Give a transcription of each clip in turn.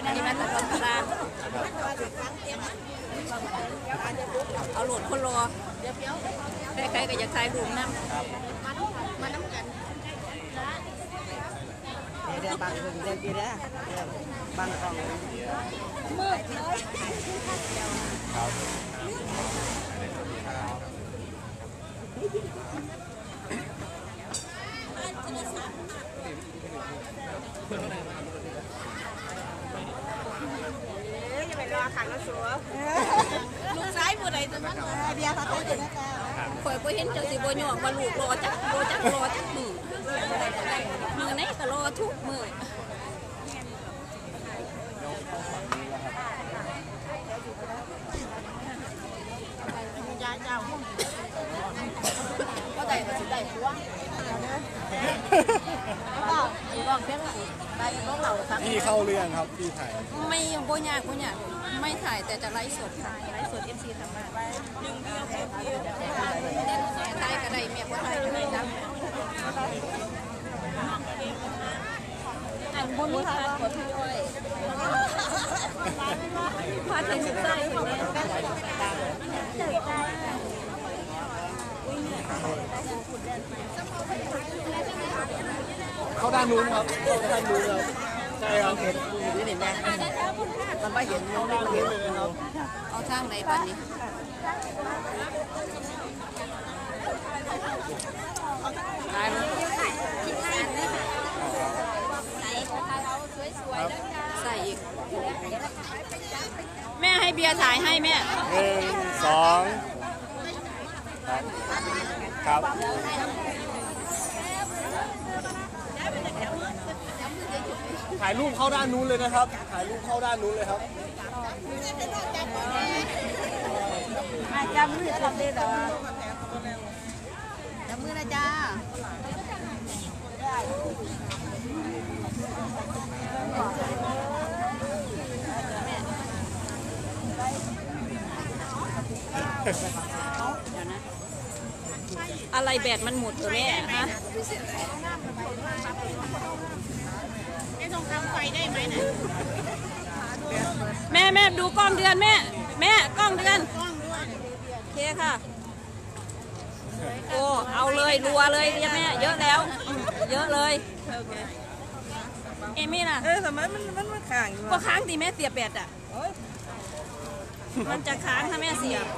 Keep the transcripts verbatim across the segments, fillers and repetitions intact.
นี่มาตะกอนตลาดเอาโหลดคนรอใครๆก็อยากถ่ายรูปน้ำมาน้ำกันเดี๋ยวบางคนเดินไปเด้อบางกองมืดเลยอย่าไปรอขังแล้วสัวลูกซ้ายผู้ใดตัวนั้นเบียร์เขาเต้นนะจ๊ะข่อยก็เห็นจังสิบ่ย่อว่าลูกรอจักรอจักรอจักมือมือไหนก็รอทุกมือยาเจ้าก็ได้ก็สิได้ผัวลองเพียงได้ลองเราครับพี่เข้าเรื่องครับพี่ถ่ายไม่ยังบ่ยากบ่ยากไม่ถ่ายแต่จะไลฟ์สดค่ะไลฟ์สด เอฟ ซี ทำมาหนึ่งเดียวเดียวเดียวถ่ายก็ได้แม่บ่ถ่ายก็ได้ดังอันบนนี้ค่ะขอพี่ด้วยพาถึงใจเข้าด้านนู้นครับเข้าด้านนู้นครับใช่ครับเห็นนี่เห็นไหมมันไม่เห็นมันไม่เห็นเลยครับเอาทางไหนบ้านนี้ตายแล้วใส่อีกแม่ให้เบียร์ถ่ายให้แม่หนึ่งสองครับครับถ่ายรูปเข้าด้านนู้นเลยนะครับถ่ายรูปเข้าด้านนู้นเลยครับจำมือจำได้หรอจำมือนะจ๊ะอะไรแบตมันหมดตัวแม่ฮะแม่แม่ดูกล้องเดือนแม่แม่กล้องเดือนโอเคค่ะโอ้เอาเลยรัวเลยแม่เยอะแล้วเยอะเลยเอมี่น่ะเออทำไมมันมันมันค้างอยู่ก็ค้างดิแม่เสียแบตอ่ะมันจะค้างถ้าแม่เสีย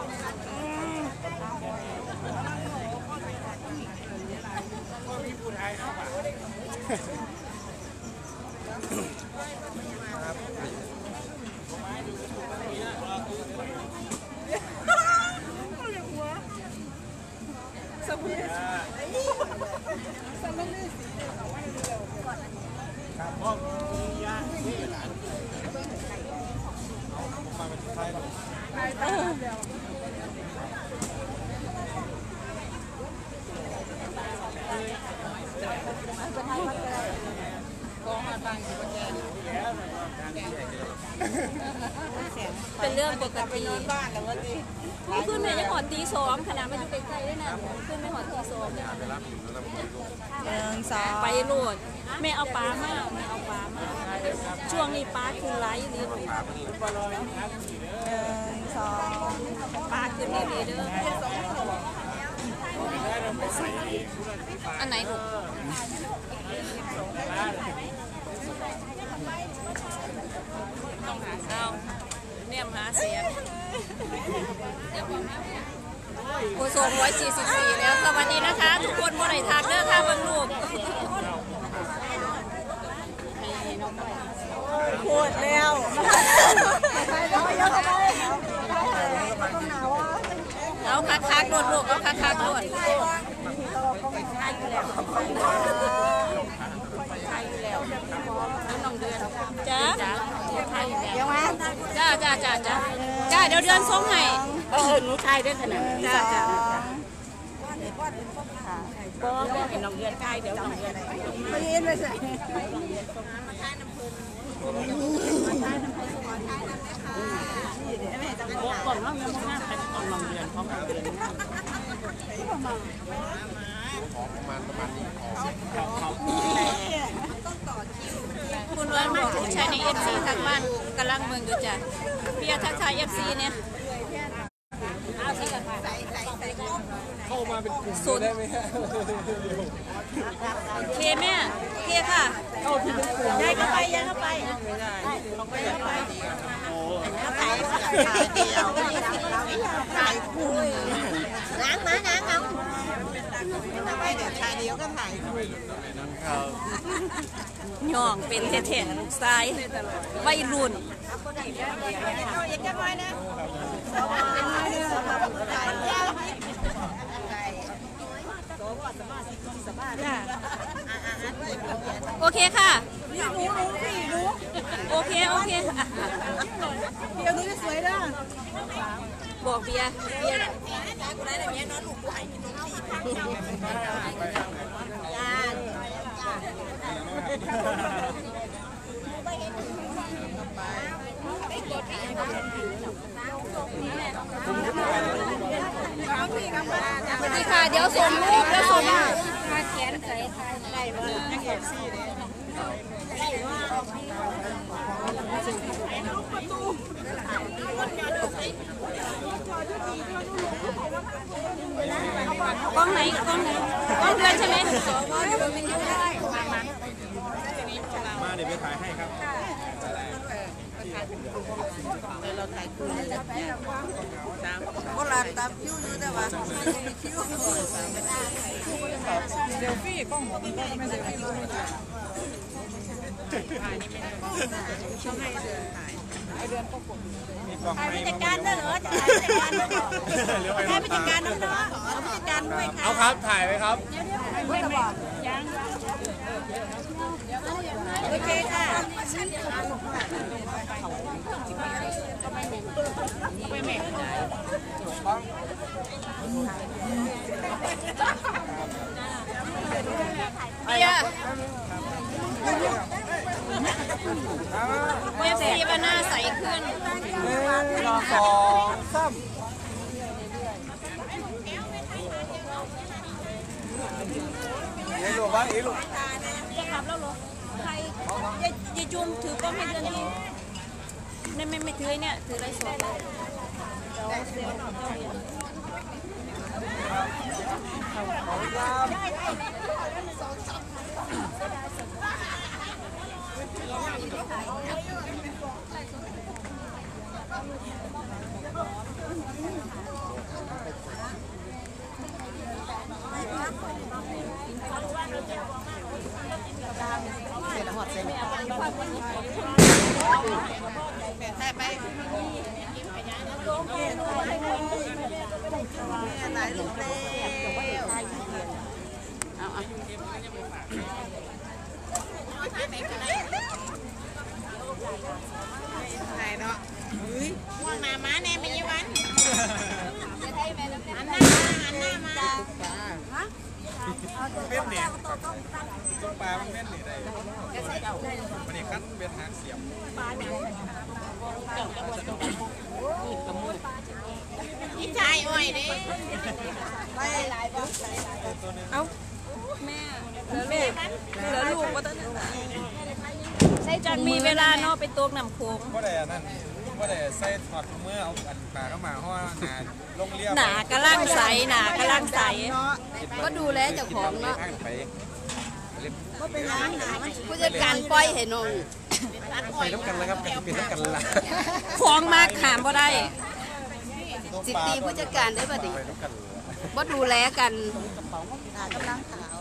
เป็นเรื่องปกติขึ้นไปยังหอดตีสองขนาดไม่อยู่ใกล้ๆด้วยนะขึ้นไปหอดตีสองไปโหลดแม่เอาปลามากแม่เอาปลามากช่วงนี้ปลาคือไลฟ์นี่สองปลาคือนี่เด้ออันไหนลูกเอาเนี่ยหาเสียงโอ้ส่งร้อยสี่สิบสี่แล้วสวัสดีนะคะทุกคนบนไหนทักเด้อค่ะบางลูกปวดแล้วเอาคักคักโดดลูกเอาคักคักโดดน้องเดือนจ้าเดี๋ยวมาจ้าจ้าจ้าจ้าจ้าเดี๋ยวเดือนส่งให้เออหนูชายได้ขนาดจ้าจ้าก็เห็นน้องเดือนชายเดี๋ยวน้องเดือนไม่เห็นเลยสิก่อนเรายังไม่น่าเป็นตอนน้องเดือนของน้องเดือนประมาณประมาณนี้คุณวันบอกใช้ในเอฟซีทางบ้านกำลังเมืองอยู่จ้ะเบียร์ทักทายเอฟซีเนี่ยเอาสิเข้ามาเป็นกลุ่มได้ไหมฮะโอเคแม่โอเคค่ะเข้าที่เป็นกลุ่มยายก็ไปยายก็ไปไม่ได้ต้องไปไปโอ้ขายขายเดียวขายคู่ง้างนะง้างเอาไปเดี๋ยวชายเดียวก็ถ่ายคู่ครับย่องเป็นแท้ๆลูกชายวัยรุ่นโอเคค่ะโอเคโอเคเบียร์นี้สวยนะบอกเบียร์เบียร์กูได้แต่เบียร์นอนหลุกกูให้กินนมสี่พันสวัสดีค่ะเดี๋ยวส่งรูปแล้วส่งมาเขียนใส่ไทยได้บ้างกล้องไหนกล้องไหนกล้องเดือนใช่ไหมมาเดี๋ยวไปถ่ายให้ครับเราถ่ายคู่ตามก็ลาตามคิวอยู่แต่ว่าคิวเซลฟี่กล้องผมก็ไม่เซลฟี่รู้จักถ่ายนี่ไม่ได้ช่องให้เดือนถ่ายไอเดือนก็กดถ่ายผู้จัดการด้วยเหรอจะถ่ายผู้จัดการด้วยเหรอถ่ายผู้จัดการน้องๆเอาผู้จัดการด้วยค่ะเอาครับถ่ายไหมครับไม่บอกยังโอเคค่ะไปแม่เบียร์เว็บซีบ้านหน้าใสขึ้นหนึ่งสองสามเอ้ลูกบ้างเอ้ลูกจะขับแล้วเหรอใครยายจุ่มถือกล้องให้เดือนนี้ไม่ไม่ไม่ถือเนี่ยถือไรสดไปไหนลูกเร็วเอาอ่ะไหนเนาะว่างมาม้าแน่ไม่ยี่วันอันหน้าอันหน้ามาเม็ดเนี่ยต้นปลามันเม็ดเนี่ยได้มันนี่คัดเป็นหางเสียบอีชายอ้อยดิเอ้าแม่เหลือลูกเหลือลูกว่าตอนนั้นจังมีเวลาเนาะไปตกน้ำโขงก็ได้นั่นก็ได้ใส่ถอดเมื่อเอาอันปลาเข้ามาเพราะว่าหนาลงเรียบหนากระล่างใสหนากระล่างใสก็ดูแลเจ้าของเนาะก็เป็นร้านหนามันผู้จัดการปล่อยให้น้องไปน้ำกันเลยครับกันเป็นน้ำกันละของมากขามบ่ได้สิตีผู้จัดการได้ป่ะดิไปน้ำกันบ่ดูแลกันกำลังขาว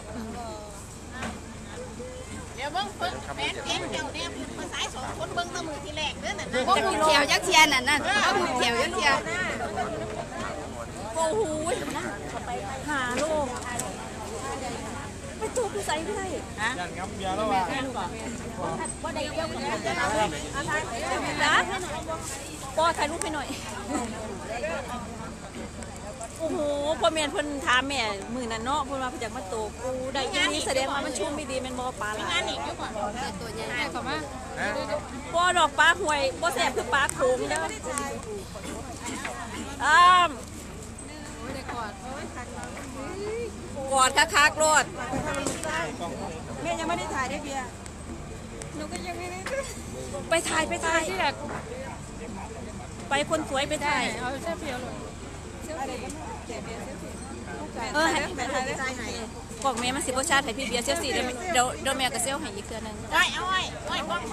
เดี๋ยวเบิ้งเพิ่งแม่เก่งเจ้าเนี่ยภาษาสองคนเบิ้งตะมือที่แรกเด้อน่ะพวกหูเขียวยักษ์เทียนน่ะนั่นพวกหูเขียวยักษ์เทียนโอ้โหหาโลกไปตัวผู้ใส่ไม่ได้ฮะยันงับเบียร์แล้วว่ะบ่ได้เกี่ยวกับจ้าป้อถ่ายรูปให้หน่อยโอ้โหพ่อแม่เพิ่นถามแม่มือนั้นเนาะเพิ่นว่าเพิ่นอยากมาโตกูได้อีนี้แสดงว่ามันชุ่มไม่ดีแม่นบ่ปลาหลายอีกอยู่บ่ตัวใหญ่เข้ามาบ่ดอกปลาห่วยบ่แซ่บคือปลาโขงเด้ออ้ามกอดคักๆโลดแม่ยังไม่ได้ถ่ายได้เบียร์หนูก็ยังไม่ได้ไปถ่ายไปถ่ายไปคนสวยไปถ่ายเอาเสื้อเพียวเลยเออให้ไปถ่ายได้กล่องแม่มันสิบชาติให้พี่เบียร์เซลสี่เดี๋ยวเดี๋ยวเดี๋ยวแม่กับเซลให้อีกเครือนึงไอ้เอาไอ้ไอ้กล้องไฟ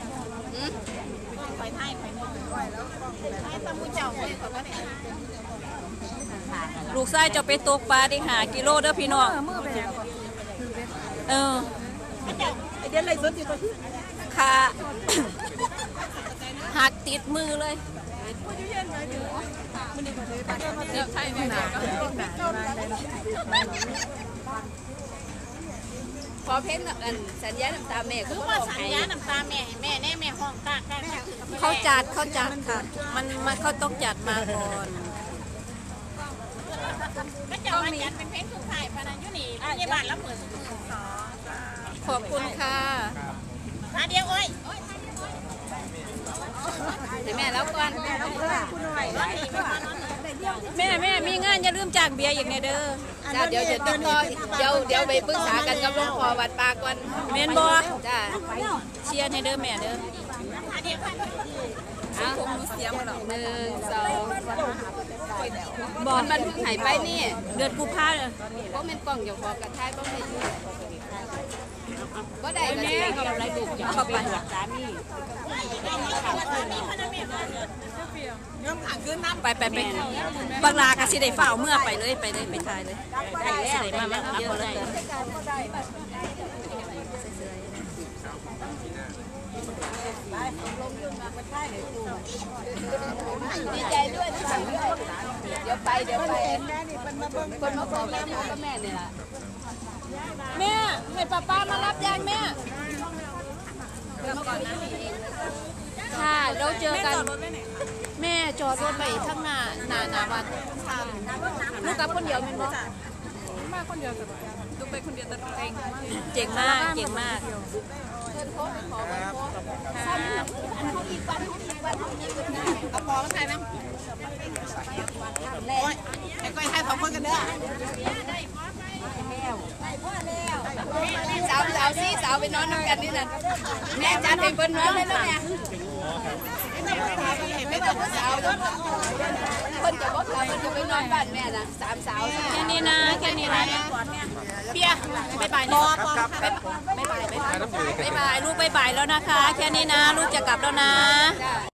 ไฟไทยไฟนอกไฟตะมูเจ้าไว้ก่อนก็ได้ลูกชายจะไปตกปลาได้หากิโลเด้อพี่น้องเออเดี๋ยวอะไรสดอยู่ตัวขาหักติดมือเลยพอเพ่งอันสัญญาน้ำตาแม่คือว่าสัญญาน้ำตาแม่แม่แน่แม่ห้องตากได้เขาจัดเขาจัดค่ะมันมันเขาต้องจัดมาก่อนก็จะมาจัดเป็นเพลงสุดท้ายพนันยุนีพยาบาลรับเปิดขอบคุณค่ะท่าเดียวเอ้ยแม่แล้วก่อนแม่แม่มีงานอย่าลืมจากเบียร์อย่างไงเด้อจ้าเดี๋ยวจะต้องเดี๋ยวเดี๋ยวไปปรึกษากันกับหลวงพ่อวัดปาก่อนเมนบอจ้าเชียร์ให้เด้อแม่เด้อเอาเสียงหรอหนึ่งสองบอลมันเพิ่งหายไปนี่เดือดกูพาเลยเพราะมันกล่องอยู่พอกระทายเพราะไม่ยุ่งก็ได้แม่กับอะไรดูเข้าไปสามีไปไปไปบางลากระสิได้ฝ่าเมื่อไปเลยไปเลยไปทายเลยได้สิได้มามาเยอะเลยดีใจด้วยนะคะเดี๋ยวไปเดี๋ยวไปคนมาบอกแม่ก็แม่เนี่ยล่ะแม่ให้ป้าป้ามารับยางแม่ค่ะเราเจอกันแม่จอดรถไปข้างหน้าหน้าหน้าวัดลูกกับคนเดียวมั้ยบ่มาคนเดียวลูกไปคนเดียวแต่ตัวเองเจ๋งมากเจ๋งมากเอาพอมาถ่ายนะโอ้ยไอ้ก้อยถ่ายสองคนกันเด้อสาวสาวซี่สาวไปนอนกันนี่นั่นแม่จัดให้เพิ่นนอนเลยแล้วแม่ไม่ต้องสาวคนจะบอกเรามันจะไปนอนบ้านแม่นะสามสาวแค่นี้นะแค่นี้นะเปียบายบายนะบายบายบายบายลูกบายบายแล้วนะคะแค่นี้นะลูกจะกลับแล้วนะ